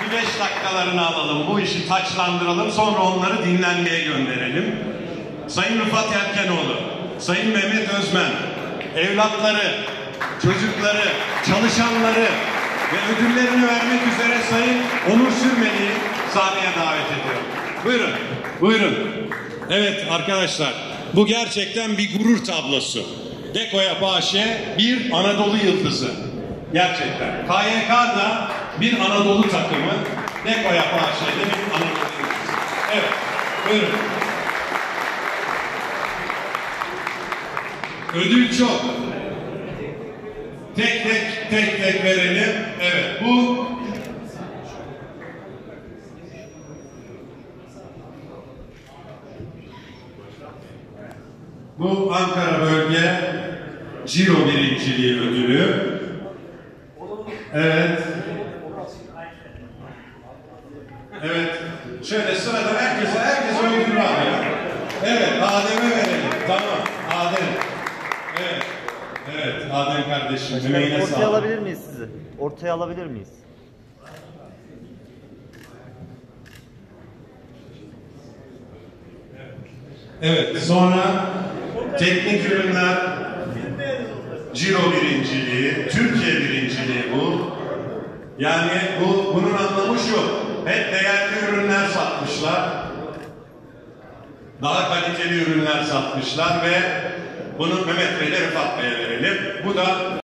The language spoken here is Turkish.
bir 5 dakikalarını alalım, bu işi taçlandıralım, sonra onları dinlenmeye gönderelim. Sayın Rıfat Yelkenoğlu, Sayın Mehmet Özmen, evlatları, çocukları, çalışanları ve ödüllerini vermek üzere Sayın Onur Sürmeli'yi sahneye davet ediyorum. Buyurun, buyurun. Evet arkadaşlar, bu gerçekten bir gurur tablosu. Dekoya Bahçe bir Anadolu yıldızı. Gerçekten. KYK'da bir Anadolu takımı, Dekoya Bahçe'de bir Anadolu yıldızı. Evet, buyurun. Ödül çok. Tek tek verelim. Evet, bu Ankara Bölge Ciro birinciliği ödülü. Evet. Evet. Şöyle sıradan herkese ödül var ya. Evet, Adem'e verelim. Tamam, Adem. Evet. Evet, Adem kardeşim. Ortaya alabilir miyiz sizi? Ortaya alabilir miyiz? Evet, sonra teknik ürünler Ciro birinciliği, Türkiye birinciliği bu. Yani bunun anlamı şu, hep değerli ürünler satmışlar. Daha kaliteli ürünler satmışlar ve bunu Mehmet Bey'le Rıfat Bey'e verelim. Bu da